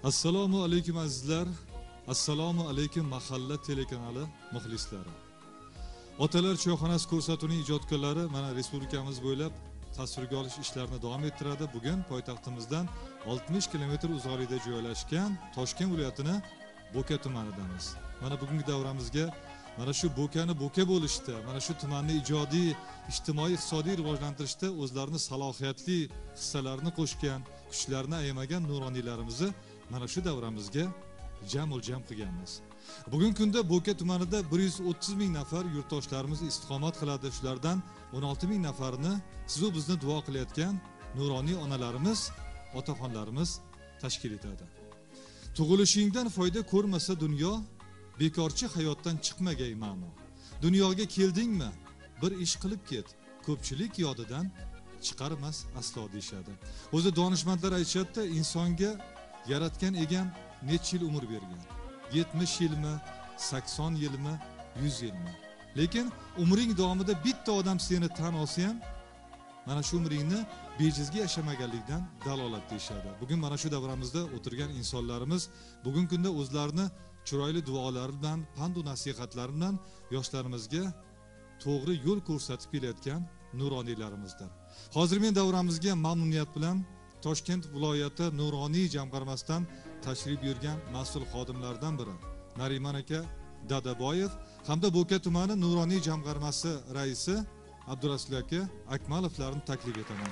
Assalomu alaykum azizlar. Assalomu alaykum mahalla telekanali muxlislari. Otalar choyxonasi ko'rsatuvining ijodkorlari mana respublikamiz bo'ylab tasvirga olish ishlarini davom ettiradi. Bugun poytaxtimizdan 60 kilometr uzoqlikda joylashgan Toshkent viloyatining Bo'ka tumanidamiz. Mana bugungi davramizga mana shu Bo'kani Bo'ka bo'lishda, mana shu tumanni ijodiy, ijtimoiy, iqtisodiy rivojlantirishda o'zlarini salohiyatli hissalarini qo'shgan, kuchlarini ayamagan nuroniylarimizni mana shu davramizga jam qilganmiz. Bugungi kunda Bo'ka tumanida 130 ming nafar yurtdoshlarimiz istiqomat qiladi. Shulardan 16 ming nafarini siz bizni duo qilayotgan nuroniy onalarimiz, otaxonlarimiz tashkil etadi. Tug'ilishingdan foyda ko'rmasa dunyo, bekorchi hayotdan chiqmagay ma'no. Dunyoga keldingmi, bir ish qilib ket, ko'pchilik yodidan chiqarmas aslo deyshadi. O'zi donishmandlar aytishadi, insonga yaratgan egan necha yil umr bergan? 70 yilmi, 80 yilmi, 100 yilmi? Lekin umring davomida bitta odam seni tan olsa ham, mana shu umringni bejizga yashamaganlikdan dalolat deyshadi. Bugun mana shu davramizda o'tirgan insonlarimiz bugungi kunda o'zlarini chiroyli duolari bilan, pand va nasihatlari bilan yoshlarimizga to'g'ri yo'l ko'rsatib kelayotgan nuroniylarimizdir. Hozir men davramizga mamnuniyat bilan Toshkent viloyati Nuroniy jamg'armasidan tashrif buyurgan mas'ul xodimlardan biri Nariman aka Dadaboyev hamda Bo'ka tumani Nuroniy jamg'armasi raisi Abdurasul aka Akmalovlarni taklif etaman.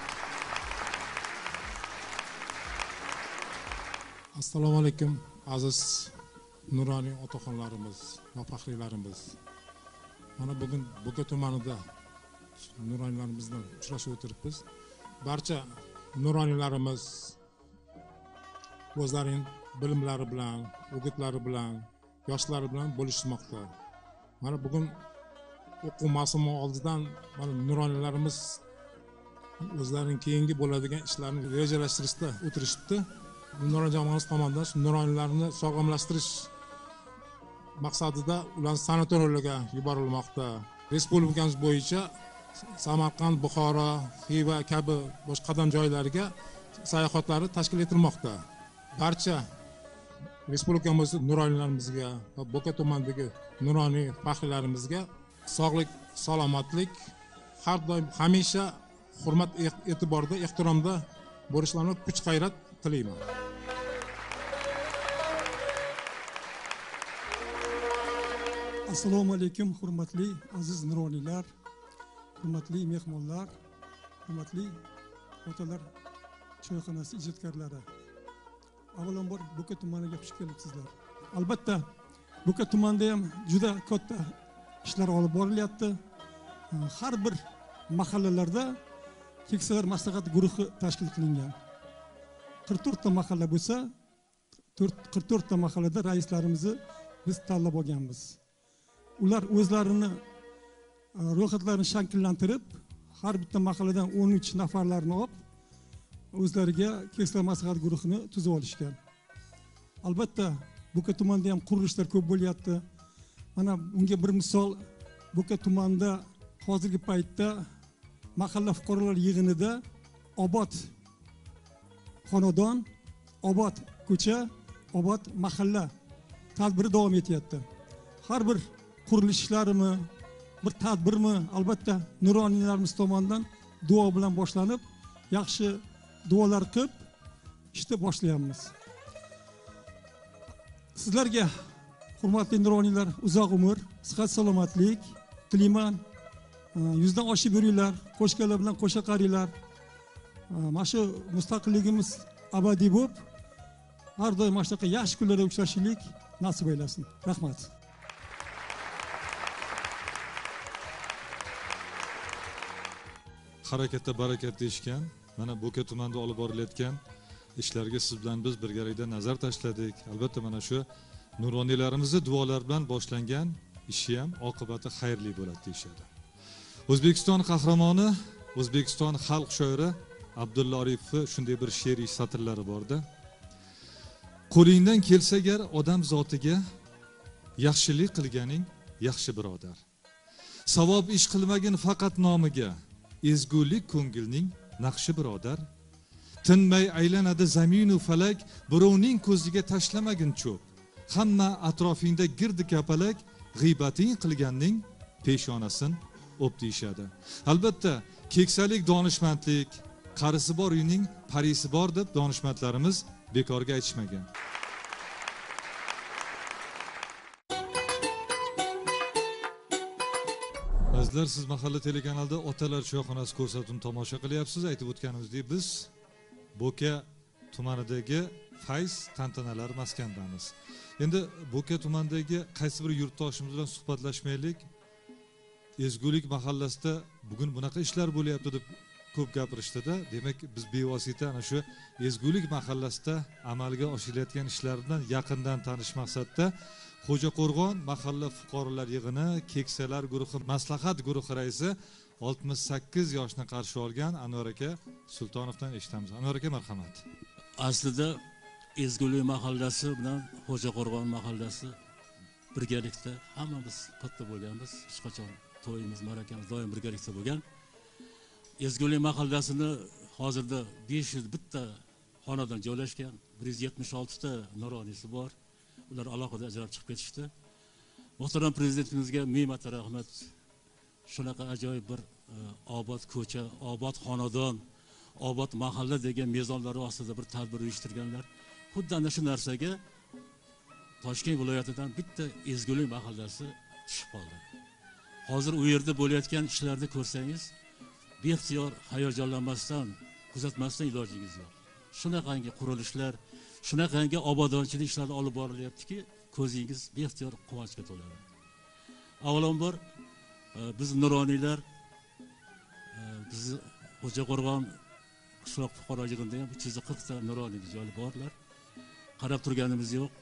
Assalomu alaykum aziz nuroniy otaxonlarimiz va faxriylarimiz. Mana bugun Bo'ka tumanida nuroniylarimiz bilan uchrashib o'tiribmiz. Barcha nuroniylarimiz o'zlarining bilimlari bilan, o'gitlari bilan, yoshlari bilan bo'lishmoqda. Mana bugun o'quv mavsumi oldidan mana nuroniylarimiz o'zlarining keyingi bo'ladigan ishlarini rejalashtirishda o'tirishibdi. Nuroniy jamoasi tomonidan nuroniylarni sog'lomlashtirish maqsadida ular sanatoriyalarga yuborilmoqda. Respublikamiz bo'yicha Samarqand, Buxoro, Xiva kabi boshqa qadam joylarga sayohatlari tashkil etilmoqda. Barcha respublikamiz nuroniylarimizga va Bo'ka tumanidagi nuroniy faxriylarimizga sog'lik, salomatlik, har doim hamisha hurmat, e'tiborda, ehtiromda bo'lishlarini kuch-g'ayrat tilayman. Assalomu alaykum hurmatli aziz nuroniylar, hurmatli mehmonlar, hurmatli otalar choyxonasi ijodkorlari. Avvalambor Bo'ka tumaniga xush kelibsizlar. Albatta Bo'ka tumanida ham juda katta ishlar olib borilyapti. Har bir mahallalarda keksalar maslahat guruhi tashkil qilingan. 44 ta mahalla bo'lsa, 44 ta mahallada raislarimizni biz tanlab olganmiz. Ular o'zlarini ro'yxatlarini shakllantirib, har bitta mahalladan 13 nafarlarni olib, o'zlariga keksalar maslahat guruhini tuzib olishgan. Albatta, Bo'ka tumanida ham qurilishlar ko'p bo'lyapti. Mana unga bir misol, Bo'ka tumanida hozirgi paytda mahalla fuqarolar yig'inida obod xonadon, obod ko'cha, obod mahalla tadbiri davom etyapti. Har bir qurilish ishlarimi, bir tadbirmi albatta nuroniylarimiz tomonidan duo bilan boshlanib, yaxshi duolar qilib ishni boshlayapmiz. Sizlarga hurmatli nuroniylar, uzoq umr, sihat, salomatlik tilayman. 100 dan oshib yuringlar, qo'shganlar bilan qo'sha qaringlar. Mana shu mustaqilligimiz abadiy bo'lib, har doim mana shunaqa yaxshi kunlarda uchrashishlik nasib aylasin. Rahmat. Harakatda barakat deyishgan. Mana Bo'ka tumanida olib borilayotgan ishlarga siz bilan biz birgalikda nazar tashladik. Albatta mana shu nuroniylarimizning duolari bilan boshlangan ishi ham oqibati xayrli bo'ladi deyshadi. O'zbekiston qahramoni, O'zbekiston xalq shoiri Abdulla Oripov shunday bir she'riy satrlari borda. Qo'lingdan kelsa gar odam zotiga yaxshilik qilganing yaxshi birodar. Savob ish qilmagin faqat nomiga, ezgulik ko'ngilning naqshi birodar. tinmay aylanadi zaminu falak, birovning ko'ziga tashlamagin cho'p. Hamma atrofingda girdi kapalak, g'iybating qilganning peshonasin o'p deyishadi. Albatta, keksalik donishmandlik, qarisi bor uyning parisi bor deb donishmandlarimiz bekorga aytishmagan. Azizlar, siz mahalla telekanalda Otalar choyxonasi ko'rsatuvini tomosha qilyapsiz. Aytib o'tganimizdek, biz Bo'ka tumanidagi fayz tantanalar maskandamiz. Endi Bo'ka tumanidagi qaysi bir yurtdoshimiz bilan suhbatlashmaylik. Ezgulik mahallasida bugun bunaqa ishlar bo'lyapti deb ko'p gapirishdi-da. Demak, biz bevosita ana shu Ezgulik mahallasida amalga oshirilayotgan ishlar bilan yaqindan tanish maqsadda Xo'jaqo'rg'on mahalla fuqarolar yig'ini keksalar guruhi maslahat guruhi raisi 68 yoshni qarshi olgan Anvar aka Sultonovdan eshitamiz. Anvar aka, marhamat. Aslida Ezgulik mahallasi bilan Xo'jaqo'rg'on mahallasi birgalikda hammamiz katta bo'lganmiz. Hech qachon to'yimiz, ma'rakamiz doim birgalikda bo'lgan. Ezgulik mahallasini hozirda 501 ta xonadon joylashgan, 176 ta nuroniysi bor. Ular alohida ajralib chiqib ketishdi. Muhtaram prezidentimizga ming marta rahmat. Shunaqa ajoyib bir obod ko'cha, obod xonadon, obod mahalla degan mezonlar ostida bir tadbir uyushtirganlar. Xuddi ana shu narsaga Toshkent viloyatidan bitta Ezgulik mahallasi tushib qoldi. Hozir u yerda bo'layotgan ishlarni ko'rsangiz, beixtiyor hayajonlanmasdan, kuzatmasdan ilojingiz yo'q. Shunaqangi qurilishlar, shunaqangi obodonchilik ishlari olib borilyaptiki, ko'zingiz beixtiyor quvonchga to'ladi. Avvalambor biz nuroniylar, biz Xo'jaqo'rg'on qishloq fuqaro yig'inida ham 340 ta nuroniy joyi borlar. Qarab turganimiz yo'q.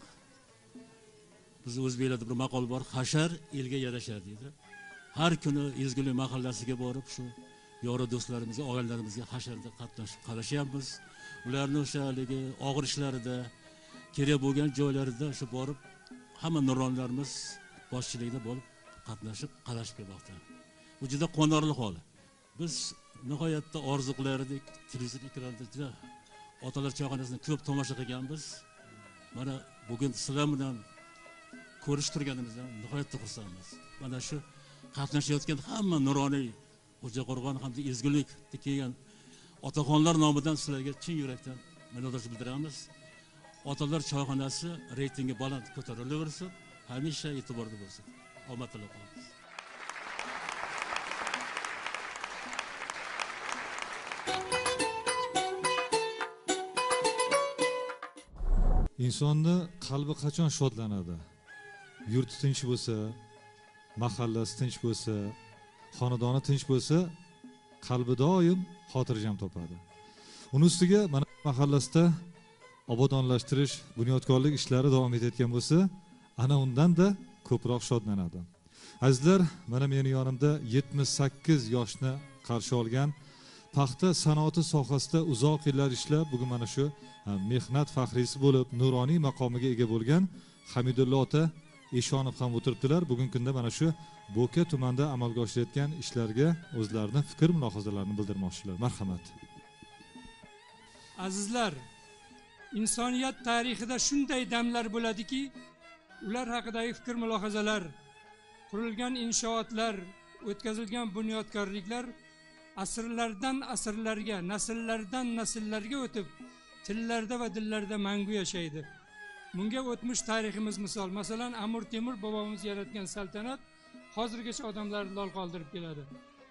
Biz o'zbeklarda bir maqol bor, hashar elga yarashar deydi. Har kuni Ezgulik mahallasiga borib shu yora do'stlarimizga, oilalarimizga hasharda qatnashib qarashyapmiz. Ularni o'sha haligi og'ir ishlarida, kerak bo'lgan joylarida o'sha borib hamma nuronlarimiz boshchiligida bo'lib qatnashib qarashib kelmoqda. Bu juda quvonarli hol. Biz nihoyatda orzu qilardik, televizor ekranida Otalar choyxonasini ko'p tomosha qilganmiz. Mana bugun sizlar bilan ko'rish turganimizdan nihoyatda xursandmiz. Mana shu qatnashayotgan hamma nuroniy Xo'jaqo'rg'on hamda Ezgulikda kelgan otaxonlar nomidan sizlarga chin yurakdan minnatdorchilik bildiramiz. Otalar choyxonasi reytingi baland ko'tarilaversin, hamisha e'tiborda bo'lsin. Omad tilab qolamiz. Insonni qalbi qachon shodlanadi? Yurti tinch bo'lsa, mahallasi tinch bo'lsa, xonadoni tinch bo'lsa, qalbi doim xotirjam topadi. Uning ustiga mana mahallasida obodonlashtirish, bunyodkorlik ishlari davom etayotgan bo'lsa, ana undan-da ko'proq shodlanadi. Azizlar, mana meni yonimda 78 yoshni qarshi olgan, paxta sanoati sohasida uzoq yillar ishlab, bugun mana shu mehnat faxriysi bo'lib, nuroniy maqomiga ega bo'lgan Hamidullo ota Eshonov ham o'tiribdilar. Bugungi kunda mana shu Bo'ka tumanida amalga oshirilayotgan ishlarga o'zlarining fikr mulohazalarini bildirmoqchilar. Marhamat. Azizlar, insoniyat tarixida shunday damlar bo'ladiki, ular haqidagi fikr mulohazalar, qurilgan inshootlar, o'tkazilgan bunyodkorliklar asrlardan asrlarga, nasllardan nasllarga o'tib, tillarda va dillarda mangu yashaydi. Bunga o'tmish tariximiz misol. Masalan, Amir Temur bobomiz yaratgan saltanat hozirgacha odamlarni lol qoldirib keladi.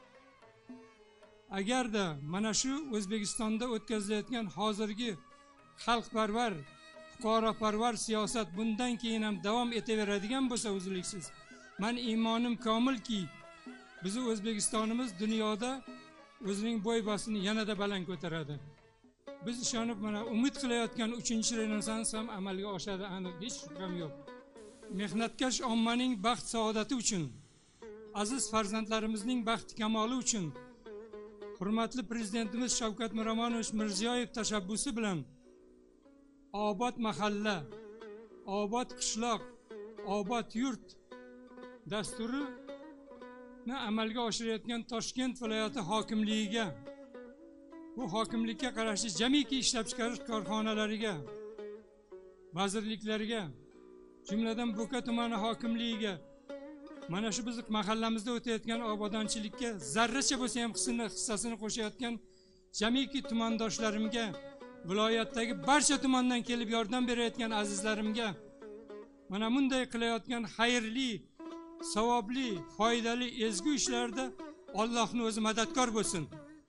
Agarda mana shu O'zbekistonda o'tkazilayotgan hozirgi xalqparvar, fuqaroparvar siyosat bundan keyin ham davom etaveradigan bo'lsa uzluksiz, men iymonim komilki, bizni O'zbekistonimiz dunyoda o'zining bo'y-bostini yanada baland ko'taradi. Biz ishonib mana umid qilayotgan 3-renessans ham amalga oshadi, aniq, hech shubham yo'q. Mehnatkash ommaning baxt saodati uchun, aziz farzandlarimizning baxti kamoli uchun hurmatli prezidentimiz Shavkat Miromonovich Mirziyoyev tashabbusi bilan obod mahalla, obod qishloq, obod yurt dasturini amalga oshirayotgan Toshkent viloyati hokimligiga bu hokimlikka qarashli jamiki ishlab chiqarish korxonalariga, vazirliklariga, jumladan Bo'ka tumani hokimligiga, mana shu bizning mahallamizda o'tayotgan obodonchilikka zarracha bo'lsa ham hissasini qo'shayotgan jamiki tumandoshlarimga, viloyatdagi barcha tumandan kelib yordam berayotgan azizlarimga, mana bunday qilayotgan xayrli, savobli, foydali, ezgu ishlarda Allohning o'zi madadkor bo'lsin.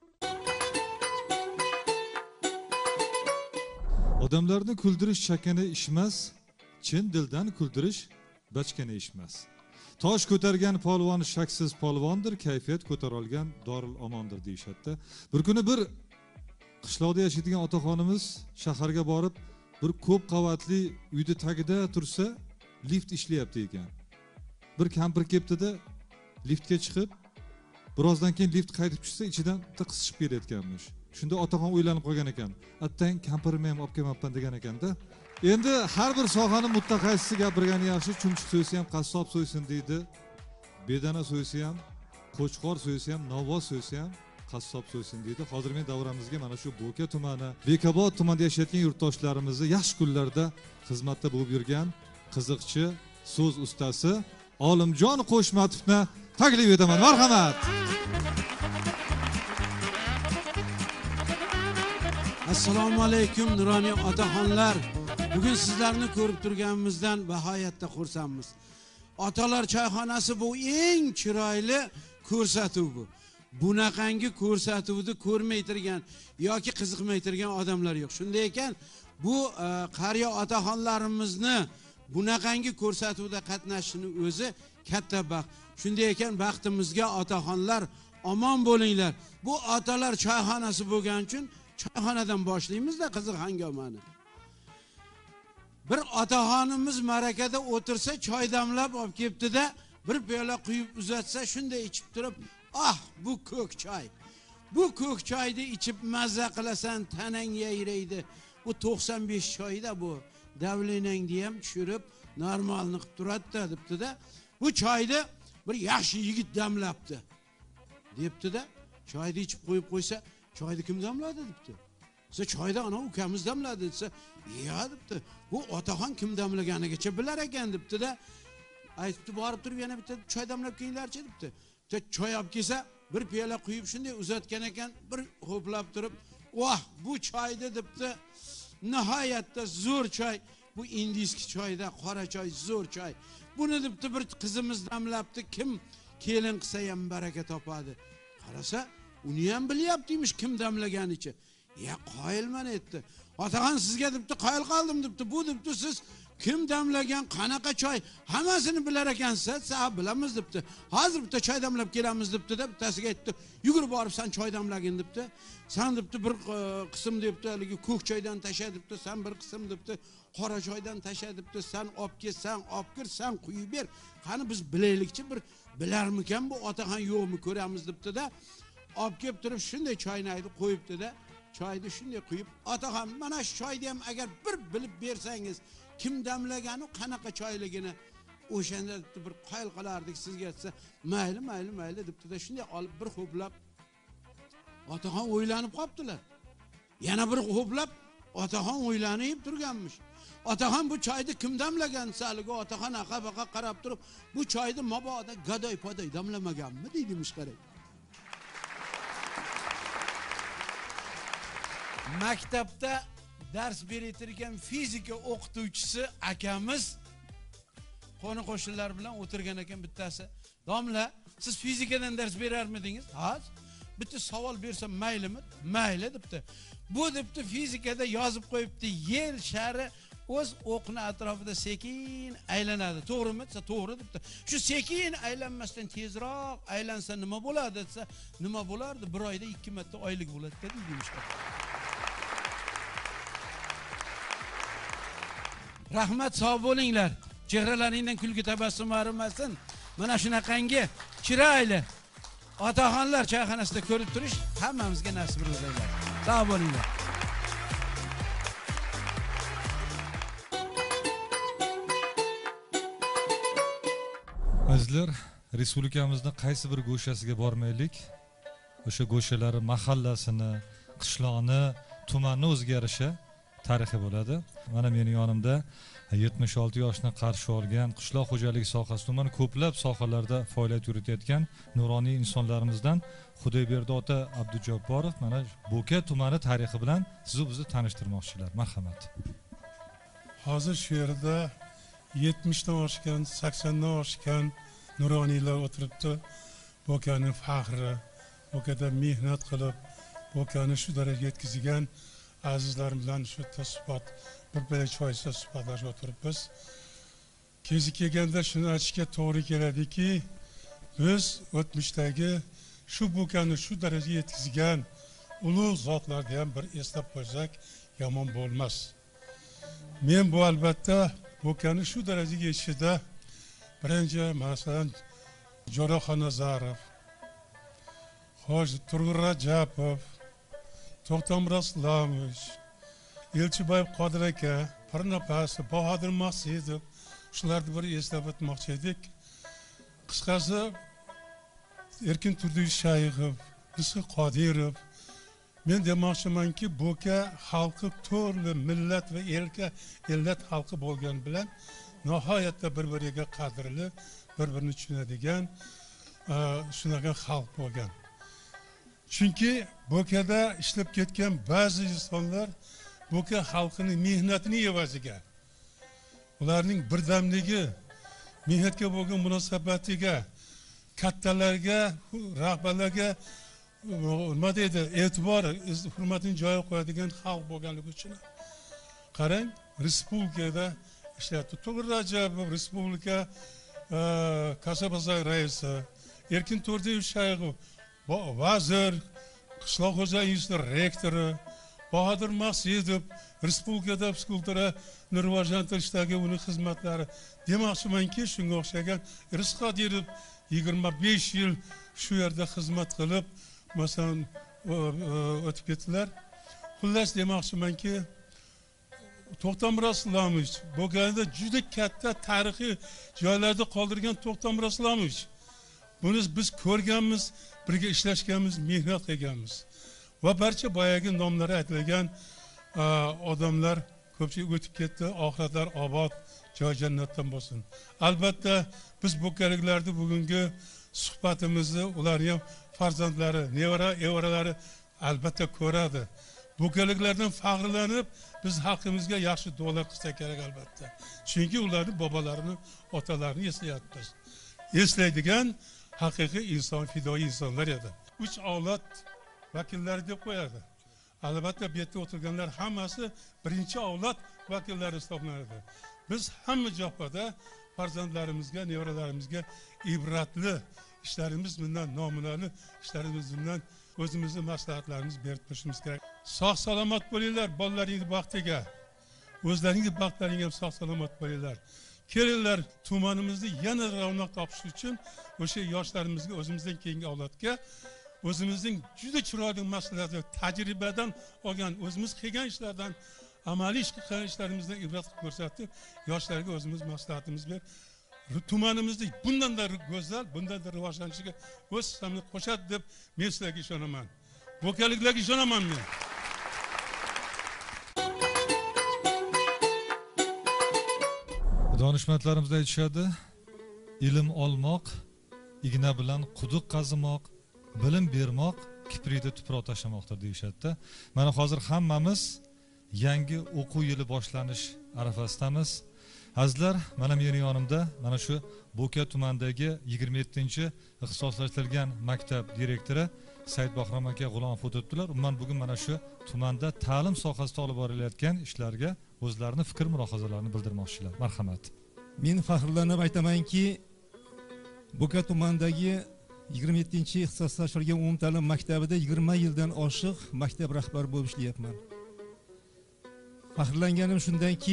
Odamlarni kuldirish chakana ish emas, chin dildan kuldirish bachkana ish emas. Tosh ko'targan polvon shaksiz polvondir, kayfiyat ko'tarolgan dorul omondir deyishadi. Bir kuni bir qishloqda yashaydigan otaxonimiz shaharga borib, bir ko'p qavatli uyda tagida tursa, lift ishlayapti ekan. Bir kampir kelibdi-da, liftga chiqib, birozdan keyin lift qaytib tushsa, ichidan qisishib kelayotganmish. Shunda otaxon o'ylanib qolgan ekan. Attang kampirimni ham olib kelmabman degan ekanda. Endi har bir sohaning mutaxassisi gapirgani yaxshi, chumchuq so'ysa ham qassob so'ysin deydi. Bedana so'ysa ham, qo'chqor so'ysa ham, novvoz so'ysa ham qassob so'ysin deydi. Hozir men davramizga mana shu Bo'ka tumani, Bekobod tumanida yashayotgan yurtdoshlarimizni yaxshi kunlarda xizmatda bo'lib yurgan qiziqchi, so'z ustasi Olimjon Qo'shmatovni taklif etaman. Marhamat. Assalomu alaykum nuroniy otaxonlar. Bugun sizlarni ko'rib turganimizdan nihoyatda xursandmiz. Otalar choyxonasi bu eng chiroyli ko'rsatuv bu. Bunaqangi ko'rsatuvni ko'rmay turgan yoki qiziqmay turgan odamlar yo'q. Shunday ekan, bu qariya otaxonlarimizni bunaqangi ko'rsatuvda qatnashishini o'zi katta baxt. Shunday ekan, baxtimizga otaxonlar omon bo'linglar. Bu otalar choyxonasi bo'lgan uchun choyxonadan boshlaymiz-da qiziq hangomani. Bir otaxonimiz ma'rakada o'tirsa, choy damlab olib kelibdi-da, bir piyola quyib uzatsa, shunday ichib turib, "Ah, bu ko'k choy. Bu ko'k choyni ichib mazza qilasan, tanang yayraydi. Bu 95 choyda bu. Davlenangni ham tushirib, normalni qilib turadi-da" debdi-da. Bu choyni bir yaxshi yigit damlabdi. Debdi-da, choyni ichib qo'yib qo'ysa, "Choyni kim damladi?" debdi. Siz choyda ana ukamiz damladi desa, "Ya" debdi. "Bu otaxon kim damlaganigacha bilar ekan" debdi-da. Aytibdi, "Borib turib yana bitta choy damlab kelinglarchi" debdi. Choy olib kelsa, bir piyola quyib shunday uzatgan ekan, bir ho'plab turib, "Voh, bu choyda" debdi. "Nihoyatda zo'r choy. Bu indiyski choyda qora choy, zo'r choy. Buni" debdi, "bir qizimiz damlabdi. Kim kelin qilsa ham baraka topadi." Qarasa, uni ham bilyaptiymish kim damlaganicha. "Ya qoyilman" etdi. "Otaxon sizga" debdi, "qoyil qoldim" debdi. "Bu" debdi, "siz kim damlagan, qanaqa choy, hammasini bilar ekansiz." "Ha, bilamiz" debdi. "Hozir bitta choy damlab kelamiz" debdi-da, bittasiga aytdi, "Yugurib borib sen choy damlagin" debdi. "Sen" debdi, "bir qism" debdi, "haligi ko'k choydan tasha" debdi. "Sen bir qism" debdi, "qora choydan tasha" debdi. "Sen olib kel, sen olib kir, sen quyib ber. Qani biz bilaylikchi, bir bilarmikan bu otaxon yo'qmi ko'ramiz" debdi-da. Olib kelib turib shunday choyni aytib qo'yibdi-da. Choyni shunday quyib, "Otaxon, mana shu choyni ham agar bir bilib bersangiz, kim damlagani, qanaqa choyligini o'shanda" debdi, "bir qoyil qolardik sizga" desa, "Mayli, mayli, mayli" debdi-da, shunday olib bir ho'plab otaxon o'ylanib qolibdilar. Yana bir ho'plab otaxon o'ylanib turganmish. "Otaxon, bu choyni kim damlagan?" desa, haligi otaxon aqa-baqa qarab turib, "Bu choyni mabodo gadoy-podoy damlamaganmi?" deydimiş qarang. Maktabda dars berayotgan fizika o'qituvchisi akamiz qo'ni qo'shnilar bilan o'tirgan ekan bittasi. "Domla, siz fizikadan dars berarmidingiz?" "Ha, bitta savol bersam maylimi?" "Mayli" debdi. "Bu" debdi, "fizikada yozib qo'yibdi, yer shari o'z o'qni atrofida sekin aylanadi. To'g'rimi?" desa, "To'g'ri" debdi. "Shu sekin aylanmasdan tezroq aylansa nima bo'ladi?" desa, "Nima bo'lardi? Bir oyda 2 marta oylik bo'ladi" deymish. Rahmat, sog' bo'linglar. Chehralaringdan kulgi tabassum arimasin. Mana shunaqangi chiroyli otaxonlar choyxonasida ko'rib turish hammamizga nasib bo'lsin. Sog' bo'linglar. Azizlar, respublikamizning qaysi bir go'shasiga bormaylik, o'sha go'shalari mahallasini, qishloqni, tumanni o'zgarishi tarixi bo'ladi. Mana mening yonimda 76 yoshni qarshi olgan qishloq xo'jaligi sohasida mana ko'plab sohalarda faoliyat yuritayotgan nuroniy insonlarimizdan Xudoyberdi ota Abdujabborov mana Bo'ka tumani tarixi bilan sizni bizni tanishtirmoqchilar. Marhamat. Hozir shu yerda 70 dan oshgan, 80 dan oshgan nuroniylar o'tiribdi. Bo'kaning faxri, Bo'kada mehnat qilib, Bo'kani shu darajaga yetkazgan azizlar bilan shu suhbat, bir choysa suhbatlashib o'tiribmiz. Kezi kelganda shuni aytishga to'g'ri keladiki, biz o'tmishdagi shu Bo'kani shu darajaga yetkazgan ulug' zotlarni ham bir eslab qo'ysak yomon bo'lmas. Men bu albatta Bo'kani shu darajaga yetishida birinchi masalan Jo'raxon Nazarov, Hoji Turg'un Rajabov, To'xtamir Islomov, Elchiboyev Qodir aka, Parnapasi, Bahodir Maqsidov, shularni bir eslab o'tmoqchi edik. Qisqasi Erkin Turdiyev Shayxov, Isqi Qodirov, men demoqchimanki, Bo'ka xalqi turli millat va ellat xalqi bo'lgan bilan nihoyatda bir-biriga qadrli, bir-birini tushunadigan shunaqa xalq bo'lgan. Chunki Bo'kada ishlab ketgan ba'zi insonlar Bo'ka xalqining mehnatini evaziga, ularning birdamligi, mehnatga bo'lgan munosabatiga, kattalarga, rahbarlarga nima deydi, e'tibor, hurmatini joyiga qo'yadigan xalq bo'lganligi uchun qarang, respublikada ishlayapti. Turg'un Rajabov respublika kasaba raisi, Erkin Turdiyev Shayxov vazir, qishloq xo'jaligi instituti rektori, Bahodir Maqsidov respublikada psixologlarni rivojlantirishdagi uning xizmatlari. Demoqchimanki, shunga o'xshagan Isqi Qodirov 25 yil shu yerda xizmat qilib, masalan, o'tib ketdilar. Xullas demoqchimanki, To'xtamir Aslomovich Bo'kada juda katta tarixiy joylarda qoldirgan To'xtamir Aslomovich. Buni biz ko'rganmiz, birga ishlashganmiz, mehnat qilganmiz. Va barcha boyagi nomlari aytilgan odamlar ko'pchilik o'tib ketdi, oxiratlar obod, joy jannatdan bo'lsin. Albatta biz bo'kaliklarni bugungi suhbatimizni ularning ham farzandlari, nevaralari albatta ko'radi. Bo'kaliklardan faxrlanib, biz xalqimizga yaxshi duolar qilsak kerak albatta. Chunki ularning bobolarini, otalarini eslayapmiz. Eslaydigan haqiqiy inson, fidoyi insonlar edi. 3 avlod vakillari deb qo'yadi. Albatta bu yerda o'tirganlar hammasi birinchi avlod vakillari hisoblanadi. Biz hamma joyda farzandlarimizga, nevaralarimizga ibratli ishlarimiz bilan, namunali ishlarimiz bilan o'zimizning maslahatlarimizni berib turishimiz kerak. Sog' salomat bo'linglar, bolalaringiz baxtiga. O'zlaringiz baxtlaringiz ham sog' salomat bo'linglar. Kelinglar, tumanimizni yana ravnaq topish uchun o'sha yoshlarimizga, o'zimizdan keyingi avlodga o'zimizning juda chiroyli maslahatlar, tajribadan olgan, o'zimiz qilgan ishlardan, amaliy qilgan ishlarimizdan ibrat ko'rsatib, yoshlarga o'zimiz maslahatimizni berib, tumanimizni bundan da go'zal, bundan da rivojlanishiga o'z hissamni qo'shadi deb men sizlarga ishonaman. Bo'kaliklarga ishonaman men. Donishmandlarimiz aytishadi, ilm olmoq, igna bilan quduq qazimoq, bilim bermoq, kiprikda tuproq tashlamoqdir deyishadi. Mana hozir hammamiz yangi o'quv yili boshlanish arafasidamiz. Azizlar, mana mening yonimda mana shu Bo'ka tumanidagi 27-ixtisoslashtirilgan maktab direktori Said Bahrom aka G'ulomov o'tibdilar. Umuman bugun mana shu tumanda ta'lim sohasida olib borilayotgan ishlarga o'zlarining fikr mulohazalarini bildirmoqchilar. Marhamat. Men faxrlanib aytamanki, Bo'ka tumanidagi 27-ixtisoslashtirilgan umumta'lim maktabida 20 yildan oshiq maktab rahbari bo'lib ishlayapman. Faxrlanganim shundanki,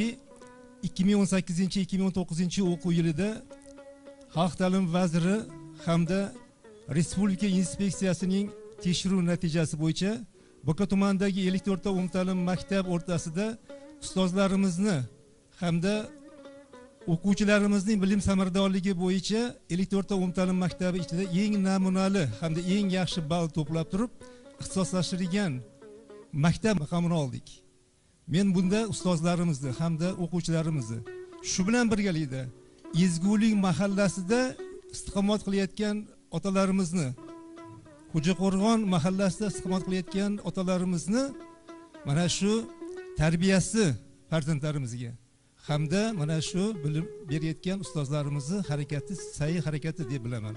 2018-2019 o'quv yilida Xalq ta'limi vaziri hamda Respublika inspeksiyasining tekshiruv natijasi bo'yicha Bo'ka tumanidagi 54 ta umumta'lim maktab o'rtasida ustozlarimizni hamda o'quvchilarimizning bilim samaradorligi bo'yicha 54 ta umumta'lim maktabi ichida eng namunali hamda eng yaxshi ball to'plab turib, ixtisoslashtirilgan maktab maqomini oldik. Men bunda ustozlarimizni hamda o'quvchilarimizni shu bilan birgalikda ezgulik mahallasida istiqomat qilayotgan otalarimizni, Xo'jaqo'rg'on mahallasida istiqomat qilayotgan otalarimizni mana shu tarbiyasi farzandlarimizga hamda mana shu bilim berayotgan ustozlarimizni harakati, sa'y harakati deb bilaman.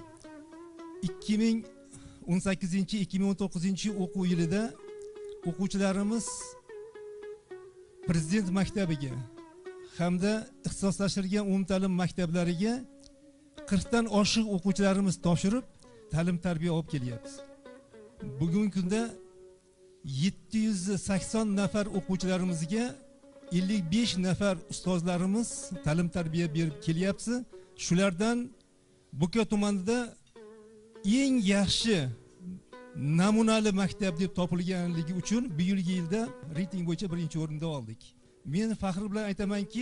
2018-2019 o'quv yilida o'quvchilarimiz Prezident maktabiga hamda ixtisoslashtirilgan umumta'lim maktablariga 40 dan oshiq o'quvchilarimiz topshirib, ta'lim tarbiya olib kelyapmiz. Bugungi kunda 780 nafar o'quvchilarimizga 55 nafar ustozlarimiz ta'lim tarbiya berib kelyapti. Shulardan Bo'ka tumanida eng yaxshi namunali maktab deb topilganligi uchun bu yilda reyting bo'yicha birinchi o'rinda oldik. Men faxr bilan aytamanki,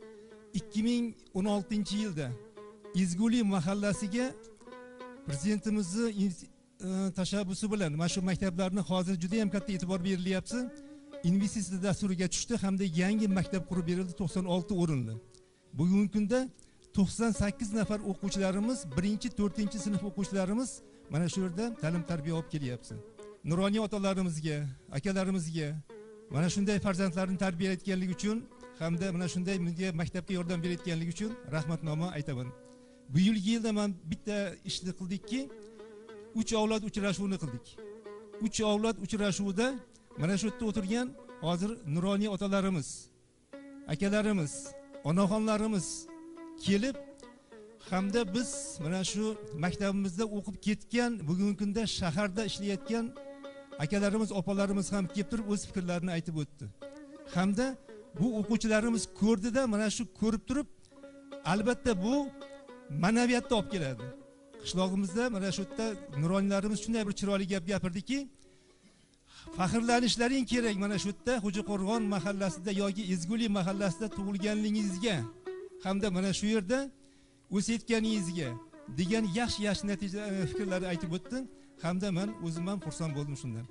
2016-yilda Ezgulik mahallasiga prezidentimizni tashabbusi bilan mana shu maktablarni hozir juda ham katta e'tibor berilyapti. Investitsiya dasturiga tushdi hamda yangi maktab qurib berildi 96 o'rinli. Bugungi kunda 98 nafar o'quvchilarimiz, 1-4 sinf o'quvchilarimiz mana shu yerda ta'lim tarbiya olib kelyapti. Nuroniy otalarimizga, akalarimizga mana shunday farzandlarni tarbiyalayotganligi uchun hamda mana shunday maktabga yordam berayotganligi uchun rahmatnoma aytaman. Bu yilda men bitta ishni qildikki, 3 avlod uchrashuvini qildik. 3 avlod uchrashuvida mana shu yerda o'tirgan hozir nuroniy otalarimiz, akalarimiz, onaxonlarimiz kelib hamda biz mana shu maktabimizda o'qib ketgan, bugungi kunda shaharda ishlayotgan akalarimiz, opalarimiz ham kelib turib o'z fikrlarini aytib o'tdi. Hamda bu o'quvchilarimiz ko'rdida mana shu ko'rib turib, albatta bu ma'naviyatni olib keladi. Qishlog'imizda mana shu yerda nuroniylarimiz shunday bir chiroyli gap gapirdiki, faxrlanishlaring kerak mana shu yerda Xo'jaqo'rg'on mahallasida yoki Ezgulik mahallasida tug'ilganligingizga hamda mana shu yerda o'sayotganingizga degan yaxshi natija fikrlarni aytib o'tdi. Hamda men o'zim ham xursand bo'ldim shundan.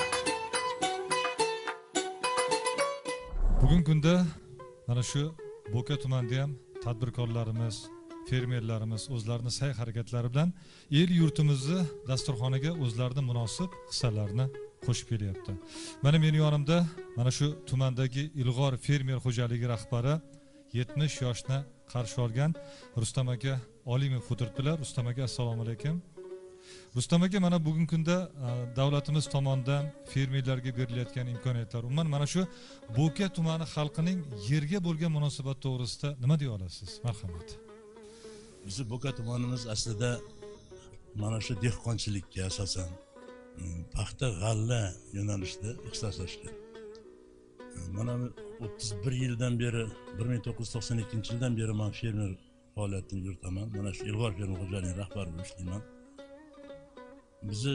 Bugungi kunda mana shu Bo'ka tumanida ham tadbirkorlarimiz, fermerlarimiz o'zlarining sa'y harakatlari bilan el yurtimizni dasturxoniga o'zlarining munosib hissalarini qo'shib kelyapti. Mana mening yonimda mana shu tumandagi Ilg'or fermer xo'jaligi rahbari 70 yoshni qarshi olgan Rustam aka Olimov o'tiribdilar. Rustam aka, assalomu alaykum. Rustam aka, mana bugungi kunda davlatimiz tomonidan fermerlarga berilayotgan imkoniyatlar, umuman mana shu Bo'ka tumani xalqining yerga bo'lgan munosabat to'g'risida nima deya olasiz? Marhamat. Bizi Bo'ka tumanimiz aslida mana shu dehqonchilikka asosan paxta, g'alla yo'nalishida ixtisoslashgan. Mana 31 yildan beri, 1992-yildan beri men fermer faoliyatini yuritaman. Mana shu Ilg'or fermer xo'jaligi rahbari bo'lib ishlayman. Bizi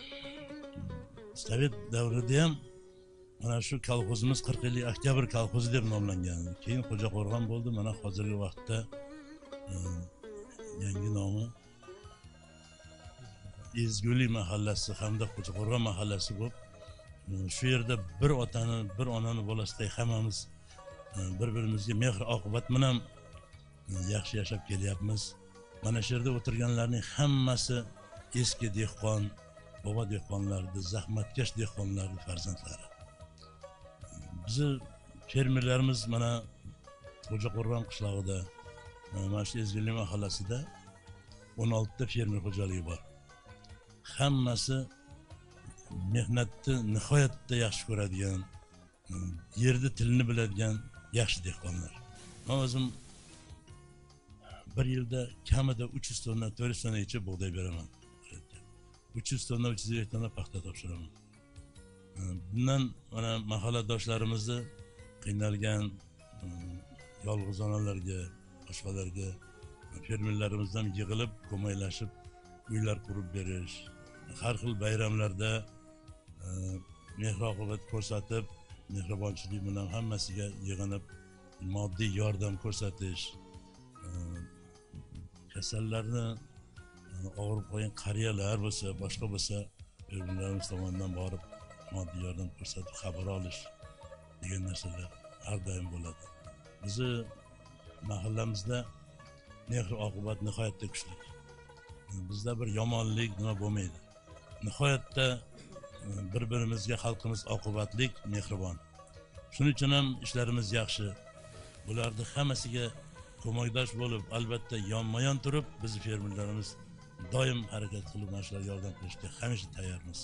Sovet davrida ham mana shu kolxozimiz 40 yillik Oktyabr kolxozi deb nomlangan. Keyin Xo'jaqo'rg'on bo'ldi. Mana hozirgi vaqtda yangi nomi Ezgulik mahallasi hamda Xo'jaqo'rg'on mahallasi bo'lib, shu yerda bir otani, bir onani bolasidek hammamiz bir-birimizga mehr oqibat bilan yaxshi yashab kelyapmiz. Mana shu yerda o'tirganlarning hammasi eski dehqon, bobo dehqonlarning, zahmatkash dehqonlarning farzandlari. Bizi fermerlarimiz mana Xo'jaqo'rg'on qishlog'ida, mana shu Ezgulik mahallasida 16 ta fermer xo'jaligi bor. Hammasi mehnatni nihoyatda yaxshi ko'radigan, yerni tilini biladigan yaxshi dehqonlar. Men o'zim bir yilda kamida 300 tonna, 400 tonnacha bug'doy beraman. 300 tonna, 350 tonna paxta topshiraman. Bundan mana mahalladoshlarimizni qiynalgan yolg'iz onalarga, boshqalarga fermerlarimizdan yig'ilib, ko'maklashib uylar qurib berish, har xil bayramlarda mehr-oqibat ko'rsatib, mehribonchilik bilan hammasiga yig'inib moddiy yordam ko'rsatish, kasallarni, og'rib qolgan qariyalar bo'lsa, boshqa bo'lsa, fermerlarimiz tomonidan borib moddiy yordam ko'rsatib xabar olish degan narsalar har doim bo'ladi. Bizni mahallamizda mehr oqibat nihoyatda kuchli. Bizda bir yomonlik nima bo'lmaydi. Nihoyatda bir-birimizga xalqimiz oqibatlik, mehribon. Shuning uchun ham ishlarimiz yaxshi. Bularni hammasiga ko'makdosh bo'lib, albatta yonma-yon turib, biz fermerlarimiz doim harakat qilib mana shularga yordam qilishga hamisha tayyormiz.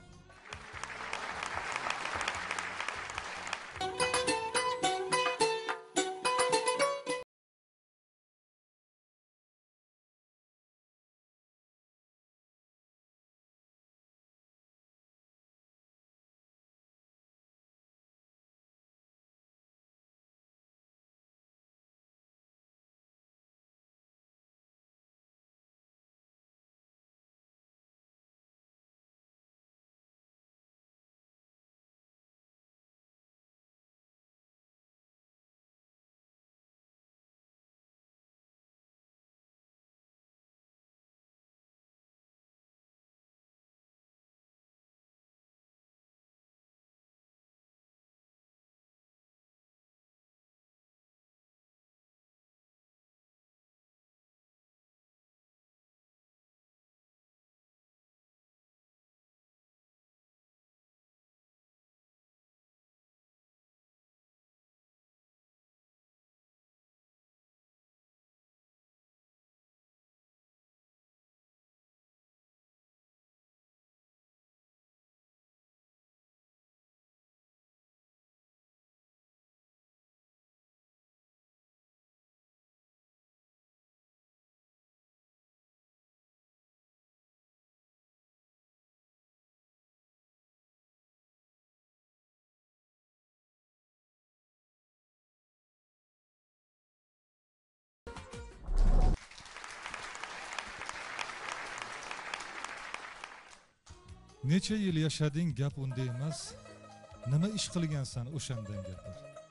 Necha yil yashading gap unda emas, nima ish qilgansan o'shandan gapir.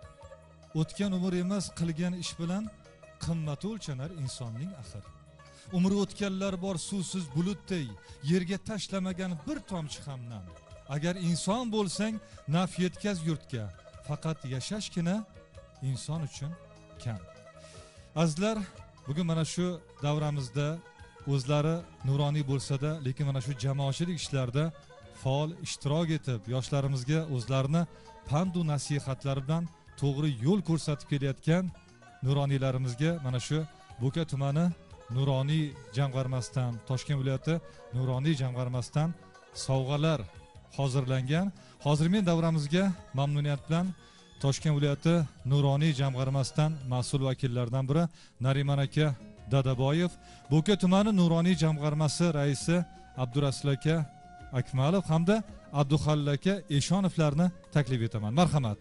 O'tgan umr emas, qilgan ish bilan qimmati o'lchanar insonning axir. Umri o'tganlar bor suvsiz bulutday, yerga tashlamagan bir tomchi ham nam. Agar inson bo'lsang, naf yetkaz yurtga, faqat yashashgina inson uchun kam. Azizlar, bugun mana shu davramizda o'zlari nuroniy bo'lsa-da, lekin mana shu jamoatchilik ishlarda faol ishtirok etib, yoshlarimizga o'zlarini pand va nasihatlar bilan to'g'ri yo'l ko'rsatib kelayotgan nuroniylarimizga mana shu Bo'ka tumani nuroniy jamg'armasidan, Toshkent viloyati nuroniy jamg'armasidan sovg'alar hozirlangan. Hozir men davramizga mamnuniyat bilan Toshkent viloyati nuroniy jamg'armasidan mas'ul vakillardan biri Nariman aka Dadaboyev, Bo'ka tumani nuroniy jamg'armasi raisi Abdurasul aka Akmalov hamda Abduxalil aka Eshonovlarni taklif etaman. Marhamat.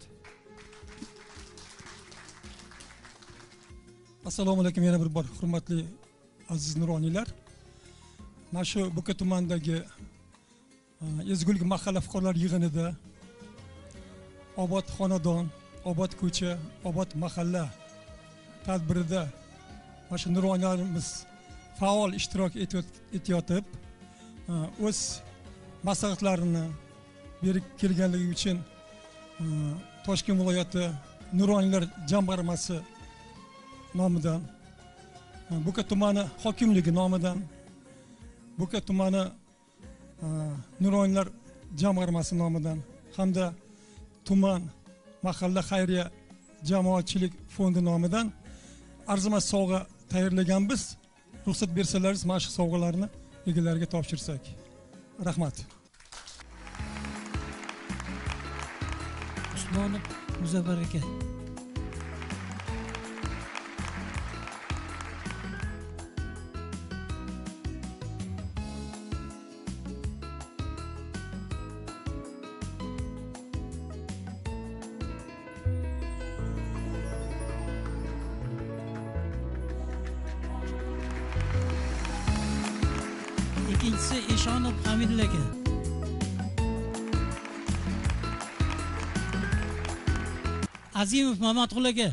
Assalomu alaykum yana bir bor hurmatli aziz nuroniylar. Mana shu Bo'ka tumanidagi ezgulik mahalla fuqarolar yig'inida obod xonadon, obod ko'cha, obod mahalla tadbirida mana shu nuroniylarimiz faol ishtirok etayotib, o'z maslahatlarini berib kelganligi uchun Toshkent viloyati nuroniylar jamg'armasi nomidan, Bo'ka tumani hokimligi nomidan, Bo'ka tumani nuroniylar jamg'armasi nomidan hamda tuman mahalla xayriya jamoatchilik fondi nomidan arzimas sovg'a tayyorlaganmiz. Ruxsat bersalaringiz mana shu sovg'alarni egalariga topshirsak. Rahmat. Usmonov Muzaffar aka. İkincisi Eshonov Hamidul aka. Azimov Mamatqul aka.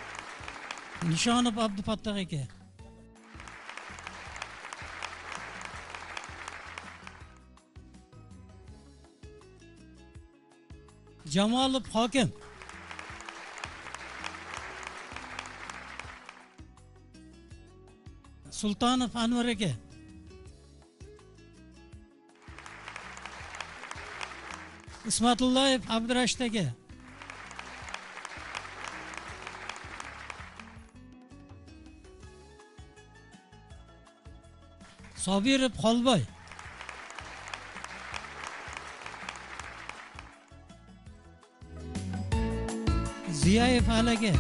Nishonov Abdufattoh aka. Jamolov hokim. Sultonov Anvar aka. Ismatullayev Abdurashid aka. Sobirov Xolboy. Ziyayev Alaga.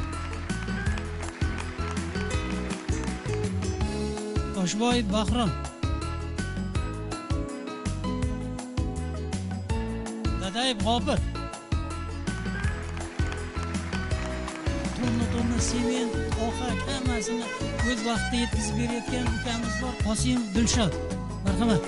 Toshboyev Bahrom. Dadayev G'ofir. Tonna sement, ohak hammasini o'z vaqtida yetkazib berayotgan ukamiz bor, Qosimov Dilshod. Marhamat.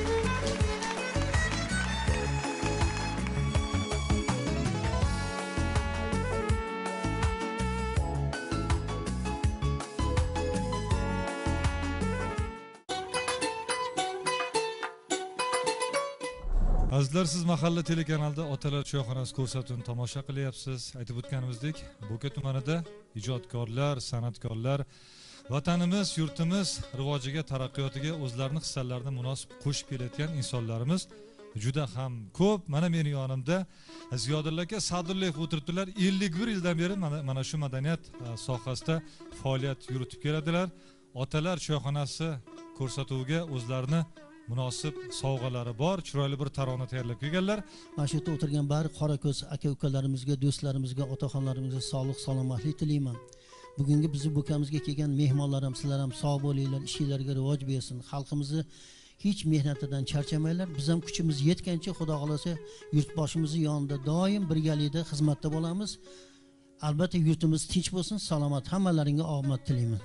Azizlar, siz mahalla telekanalida Otalar choyxonasi ko'rsatuvini tomosha qilyapsiz. Aytib o'tganimizdek, Bo'ka tumanida ijodkorlar, san'atkorlar vatanimiz, yurtimiz rivojiga, taraqqiyotiga o'zlarining hissalarini munosib qo'shib kelayotgan insonlarimiz juda ham ko'p. Mana meni yonimda Ziyodulla aka Sadullayev o'tiribdilar. 51 yildan beri mana shu madaniyat sohasida faoliyat yuritib keladilar. Otalar choyxonasi ko'rsatuviga o'zlarini munosib sovg'alari bor, chiroyli bir tarona tayyorlab kelganlar. Mana shu yerda o'tirgan bari qorako'z aka-ukalarimizga, do'stlarimizga, otaxonlarimizga sog'lik, salomatlik tilayman. Bugungi bizni Bo'kamizga kelgan mehmonlar ham, sizlar ham sog' bo'linglar, ishinglarga rivoj bersin. Xalqimizni hech mehnatidan charchamanglar. Biz ham kuchimiz yetgancha Xudo xolasa yurtboshimizning yonida doim birgalikda xizmatda bo'lamiz. Albatta yurtimiz tinch bo'lsin, salomat, hammalaringga omad tilayman.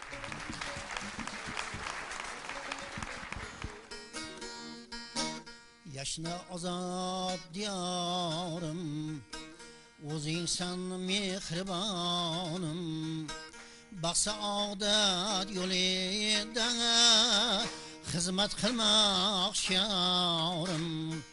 Yashna ozod diyorim, o'zingsan mehribonim, baxt-saodat yo'lida xizmat qilmoq shorim.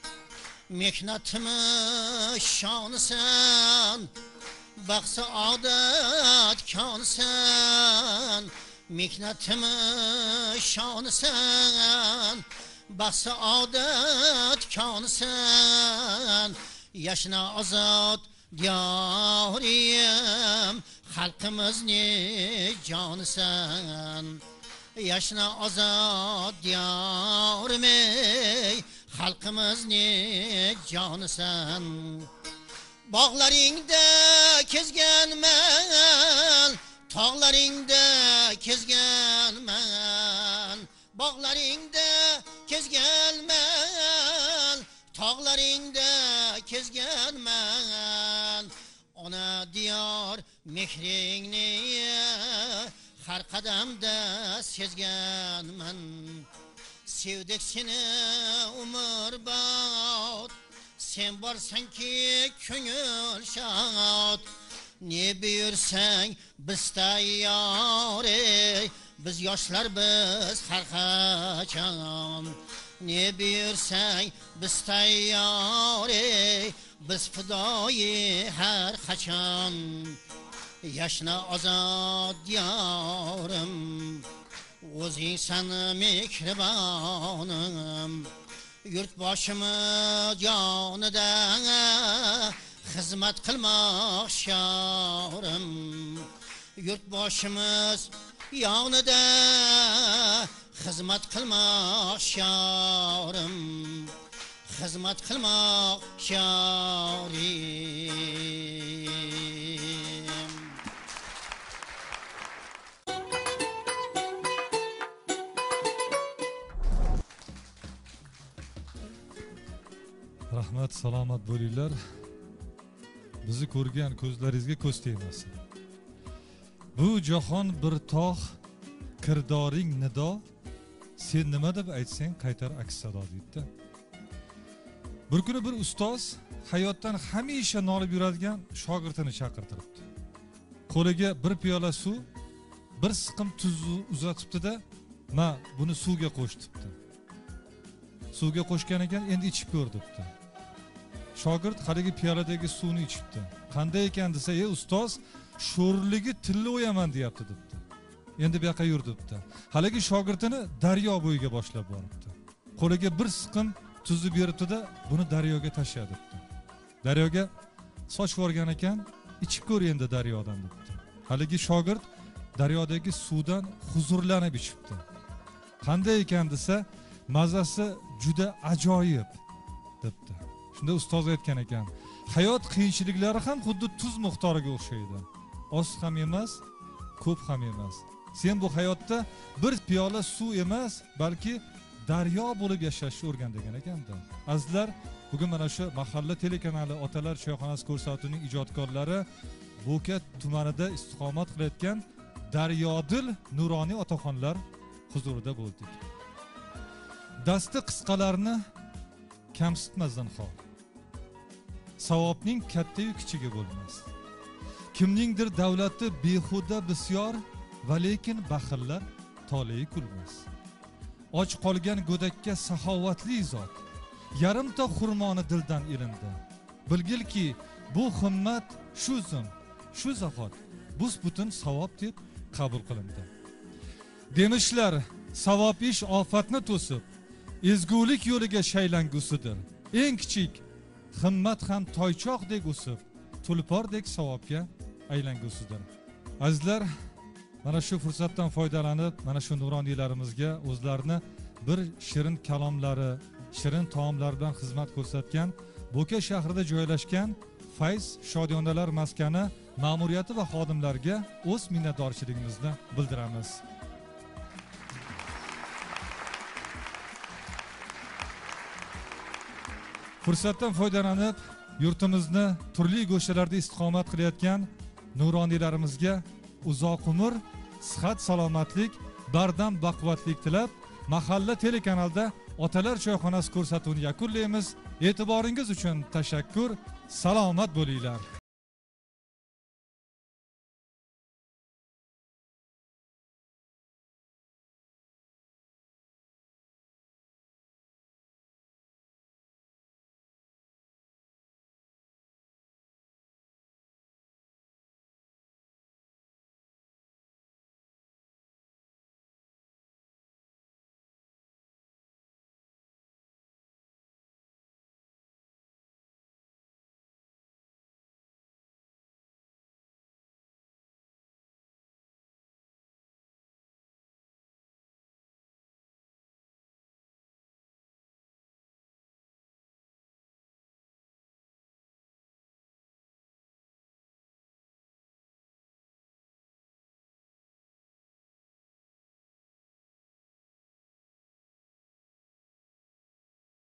Mehnatimiz shonisan, baxt-saodat konsan. Mehnatimiz shonisan, baxt-saodat konsan. Yashna ozod diyorim, xalqimizni jonisan. Yashna ozod diyorim, xalqimizni jonisan. Bog'laringda kezganman, tog'laringda kezganman. Bog'laringda kezganman, tog'laringda kezganman. Ona diyor mehringni har qadamda sezganman. Sevdik seni umrbod, sen borsanki ko'ngil shod. Ne buyursang biz tayyor, biz yoshlar biz har qachon. Ne buyursang biz tayyor, biz fidoyi har qachon. Yashna ozod diyorim, o'zingsan mehribonim. Yurtboshimiz yonida xizmat qilmoq shorim. Yurtboshimiz yonida xizmat qilmoq shorim. Xizmat qilmoq shorim. Rahmat, salomat bo'linglar. Bizni ko'rgan ko'zlaringizga ko'z tegmasin. Bu jahon bir tog', kirdoring nido, sen nima deb aytsang qaytar aks sado deydi. Bir kuni bir ustoz hayotdan hamisha nolib yuradigan shogirdini chaqirtiribdi. Qo'liga bir piyola suv, bir siqim tuz uzatibdi-da, "Ma, buni suvga qo'sh" debdi. Suvga qo'shgan ekan, endi ichib ko'r debdi. shogird haligi piyoladagi suvni ichibdi. Qanday ekan desa, "Ey ustoz, sho'rligi tilla o'yaman deyapti" debdi. Endi bu yoqqa yur debdi. Haligi shogirdini daryo bo'yiga boshlab boribdi. Qo'liga bir siqim tuzni beribdi-da, buni daryoga tashlab debdi. Daryoga sochib yuborgan ekan, ichib ko'r endi daryodan debdi. Haligi shogird daryodagi suvdan huzurlanib ichibdi. Qanday ekan desa, mazasi juda ajoyib debdi. Shunda ustoz aytgan ekan, hayot qiyinchiliklari ham xuddi tuz miqdoriga o'xshaydi. Oz ham emas, ko'p ham emas. Sen bu hayotda bir piyola suv emas, balki daryo bo'lib yashashni o'rgan degan ekanda. Azizlar, bugun mana shu mahalla telekanali Otalar choyxonasi ko'rsatuvining ijodkorlari Bo'ka tumanida istiqomat qilayotgan Daryodil Nuroniy otaxonlar huzurida bo'ldik. Dasti qisqalarni kamsitmasdan xor. Savobning katta-yu kichigi bo'lmas. Kimningdir davlati behuda bisyor, va lekin baxillar toleyi kulmas. Och qolgan go'dakka saxovatli zot, yarimta xurmoni dildan ilindi. Bilgilki, bu himmat shu zum, shu zahot bus-butun savob deb qabul qilindi. Demishlar, savob ish ofatni to'sib, ezgulik yo'liga shaylangusidir. Eng kichik himmat ham toychoqdek o'sib, tulpordek savobga aylangusidir. Azizlar, mana shu fursatdan foydalanib, mana shu nuroniylarimizga o'zlarini bir shirin kalomlari, shirin taomlar bilan xizmat ko'rsatgan Bo'ka shahrida joylashgan Fayz Shodiyonalar maskani ma'muriyati va xodimlarga o'z minnatdorchiligimizni bildiramiz. Fursatdan foydalanib, yurtimizni turli go'shalarda istiqomat qilayotgan nuroniylarimizga uzoq umr, sihat, salomatlik, bardam baquvvatlik tilab, mahalla telekanalda Otalar choyxonasi ko'rsatuvini yakunlaymiz. E'tiboringiz uchun tashakkur. Salomat bo'linglar.